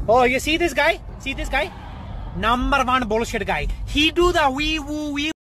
Oh, you see this guy? See this guy? Number one bullshit guy. He do the wee woo wee